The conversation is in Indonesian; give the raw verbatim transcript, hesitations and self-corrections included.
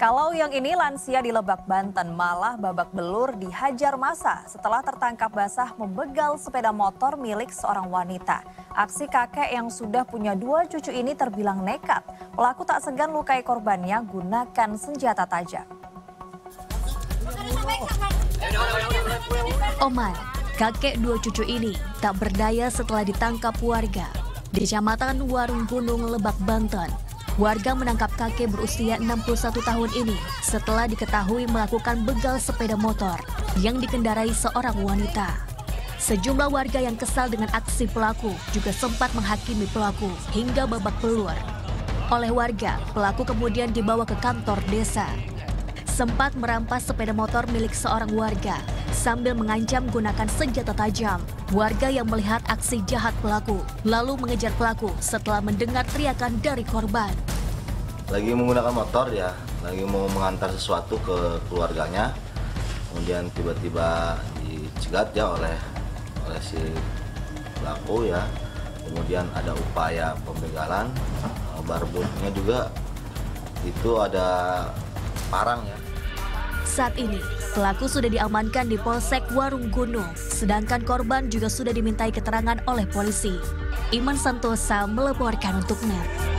Kalau yang ini lansia di Lebak, Banten malah babak belur dihajar massa setelah tertangkap basah membegal sepeda motor milik seorang wanita. Aksi kakek yang sudah punya dua cucu ini terbilang nekat. Pelaku tak segan lukai korbannya gunakan senjata tajam. Oman, kakek dua cucu ini tak berdaya setelah ditangkap warga di Kecamatan Warung Gunung, Lebak, Banten. Warga menangkap kakek berusia enam puluh satu tahun ini setelah diketahui melakukan begal sepeda motor yang dikendarai seorang wanita. Sejumlah warga yang kesal dengan aksi pelaku juga sempat menghakimi pelaku hingga babak belur. Oleh warga, pelaku kemudian dibawa ke kantor desa. Sempat merampas sepeda motor milik seorang warga sambil mengancam gunakan senjata tajam. Warga yang melihat aksi jahat pelaku lalu mengejar pelaku setelah mendengar teriakan dari korban. Lagi menggunakan motor ya, lagi mau mengantar sesuatu ke keluarganya, kemudian tiba-tiba dicegat ya oleh oleh si pelaku ya. Kemudian ada upaya pembegalan, barbunnya juga itu ada parang ya. Saat ini, pelaku sudah diamankan di Polsek Warung Gunung, sedangkan korban juga sudah dimintai keterangan oleh polisi. Iman Santosa melaporkan untuk N E T.